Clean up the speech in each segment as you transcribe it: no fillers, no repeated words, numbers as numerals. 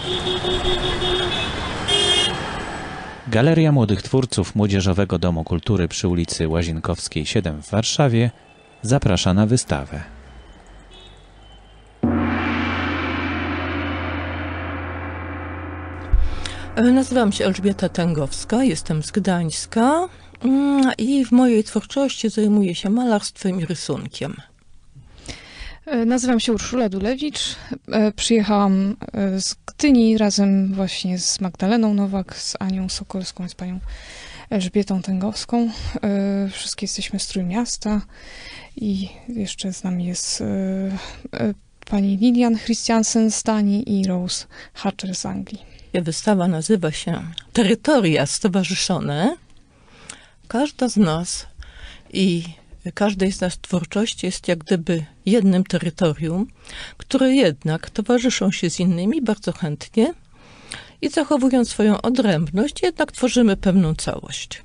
Galeria Młodych Twórców Młodzieżowego Domu Kultury przy ulicy Łazienkowskiej 7 w Warszawie zaprasza na wystawę. Nazywam się Elżbieta Tęgowska, jestem z Gdańska i w mojej twórczości zajmuję się malarstwem i rysunkiem. Nazywam się Urszula Dulewicz. Przyjechałam z Gdyni razem właśnie z Magdaleną Nowak, z Anią Sokolską, z panią Elżbietą Tęgowską. Wszystkie jesteśmy z Trójmiasta i jeszcze z nami jest pani Lilian Christiansen z Danii i Rose Hatcher z Anglii. Wystawa nazywa się Terytoria Stowarzyszone. Każda z nas i każdej z nas twórczości jest jak gdyby jednym terytorium, które jednak towarzyszą się z innymi bardzo chętnie i zachowując swoją odrębność, jednak tworzymy pewną całość.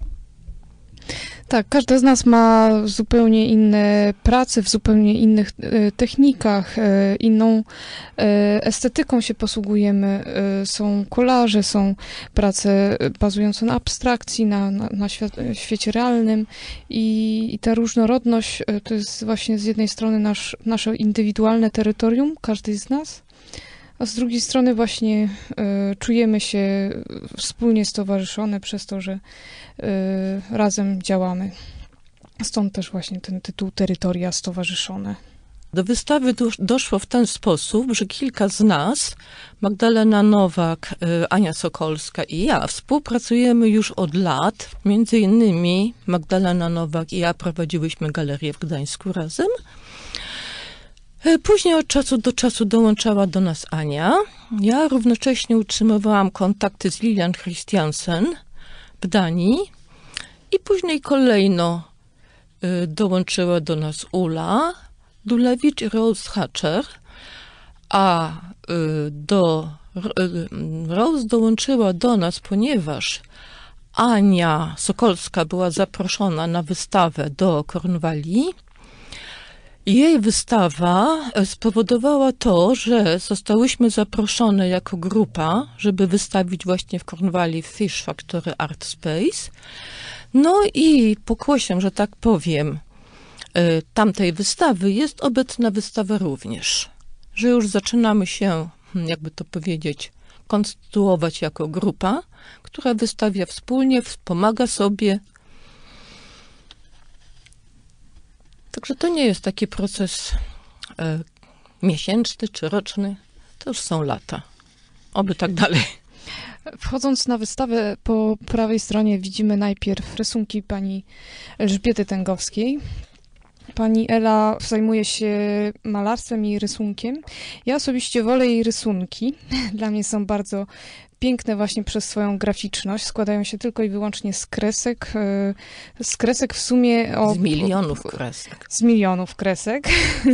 Tak, każda z nas ma zupełnie inne prace, w zupełnie innych technikach, inną estetyką się posługujemy. Są kolaże, są prace bazujące na abstrakcji, na świecie realnym i ta różnorodność to jest właśnie z jednej strony nasze indywidualne terytorium, każdej z nas, a z drugiej strony właśnie czujemy się wspólnie stowarzyszone przez to, że razem działamy. Stąd też właśnie ten tytuł Terytoria Stowarzyszone. Do wystawy doszło w ten sposób, że kilka z nas, Magdalena Nowak, Ania Sokolska i ja, współpracujemy już od lat. Między innymi Magdalena Nowak i ja prowadziłyśmy galerię w Gdańsku razem. Później od czasu do czasu dołączała do nas Ania. Ja równocześnie utrzymywałam kontakty z Lilian Christiansen w Danii i później kolejno dołączyła do nas Ula Dulewicz i Rose Hatcher, a Rose dołączyła do nas, ponieważ Ania Sokolska była zaproszona na wystawę do Kornwalii. Jej wystawa spowodowała to, że zostałyśmy zaproszone jako grupa, żeby wystawić właśnie w Kornwalii w Fish Factory Art Space. No i pokłosiem, że tak powiem, tamtej wystawy jest obecna wystawa również. Że już zaczynamy się, jakby to powiedzieć, konstytuować jako grupa, która wystawia wspólnie, pomaga sobie. Także to nie jest taki proces miesięczny czy roczny, to już są lata. Oby tak dalej. Wchodząc na wystawę, po prawej stronie widzimy najpierw rysunki pani Elżbiety Tęgowskiej. Pani Ela zajmuje się malarstwem i rysunkiem. Ja osobiście wolę jej rysunki. Dla mnie są bardzo piękne właśnie przez swoją graficzność. Składają się tylko i wyłącznie z kresek. Z kresek w sumie... Z milionów kresek. Z milionów kresek.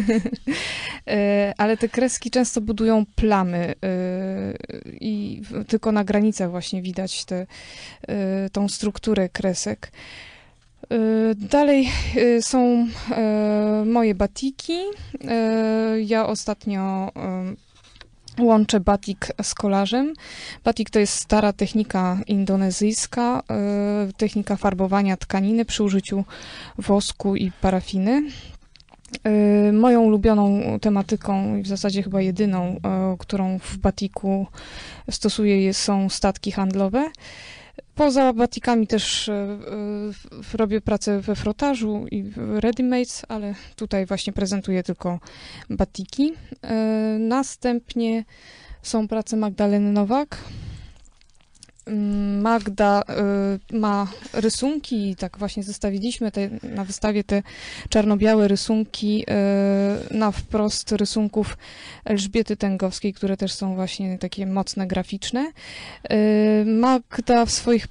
Ale te kreski często budują plamy i tylko na granicach właśnie widać tą strukturę kresek. Dalej są moje batiki. Ja ostatnio łączę batik z kolażem. Batik to jest stara technika indonezyjska, technika farbowania tkaniny przy użyciu wosku i parafiny. Moją ulubioną tematyką i w zasadzie chyba jedyną, którą w batiku stosuję, są statki handlowe. Poza batikami też robię pracę we frotażu i w ready-mades, ale tutaj właśnie prezentuję tylko batiki. Następnie są prace Magdaleny Nowak. Magda ma rysunki i tak właśnie zestawiliśmy na wystawie te czarno-białe rysunki na wprost rysunków Elżbiety Tęgowskiej, które też są właśnie takie mocne, graficzne. Magda w swoich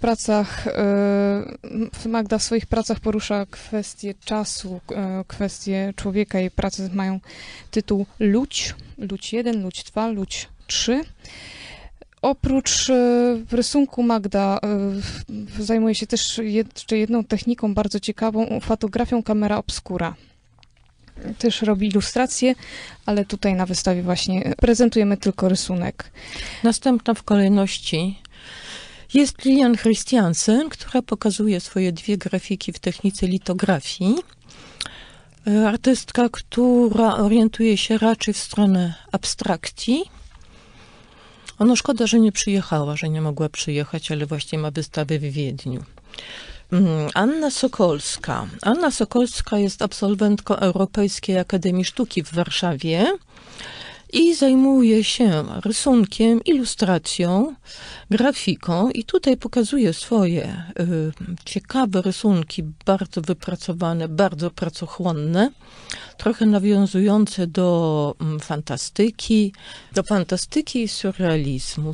pracach porusza kwestię czasu, kwestię człowieka. Jej prace mają tytuł Ludź, Ludź 1, Ludź 2, Ludź 3. Oprócz rysunku Magda zajmuje się też jeszcze jedną techniką bardzo ciekawą, fotografią camera obscura. też robi ilustracje, ale tutaj na wystawie właśnie prezentujemy tylko rysunek. Następna w kolejności jest Lilian Christiansen, która pokazuje swoje 2 grafiki w technice litografii. Artystka, która orientuje się raczej w stronę abstrakcji. No szkoda, że nie przyjechała, że nie mogła przyjechać, ale właśnie ma wystawę w Wiedniu. Anna Sokolska. Anna Sokolska jest absolwentką Europejskiej Akademii Sztuki w Warszawie i zajmuje się rysunkiem, ilustracją, grafiką i tutaj pokazuje swoje ciekawe rysunki, bardzo wypracowane, bardzo pracochłonne, trochę nawiązujące do fantastyki i surrealizmu.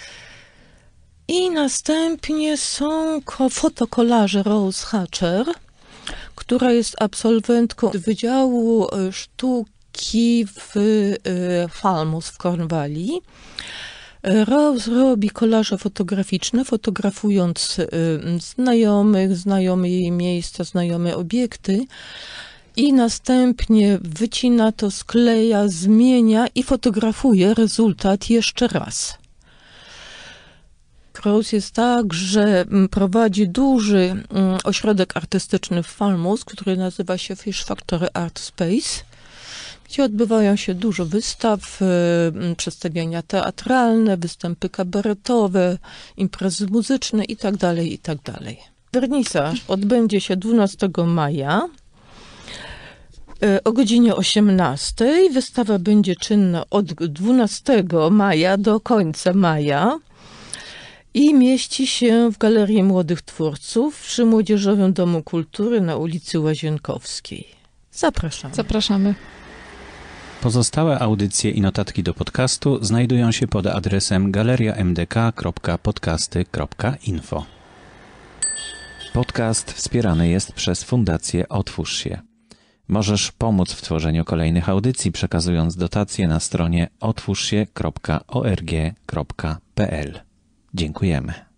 I następnie są fotokolaże Rose Hatcher, która jest absolwentką Wydziału Sztuki w Falmouth w Cornwalli. Rose robi kolaże fotograficzne, fotografując znajome jej miejsca, znajome obiekty i następnie wycina to, skleja, zmienia i fotografuje rezultat jeszcze raz. Rose jest tak, że prowadzi duży ośrodek artystyczny w Falmouth, który nazywa się Fish Factory Art Space, gdzie odbywają się dużo wystaw, przedstawienia teatralne, występy kabaretowe, imprezy muzyczne itd., itd. Wernisaż odbędzie się 12 maja o godzinie 18. Wystawa będzie czynna od 12 maja do końca maja i mieści się w Galerii Młodych Twórców przy Młodzieżowym Domu Kultury na ulicy Łazienkowskiej. Zapraszamy. Zapraszamy. Pozostałe audycje i notatki do podcastu znajdują się pod adresem galeriamdk.podcasty.info. Podcast wspierany jest przez Fundację Otwórz się. Możesz pomóc w tworzeniu kolejnych audycji, przekazując dotacje na stronie otwórzsie.org.pl. Dziękujemy.